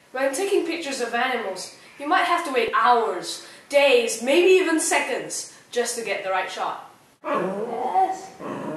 When taking pictures of animals, you might have to wait hours, days, maybe even seconds just to get the right shot. Yes.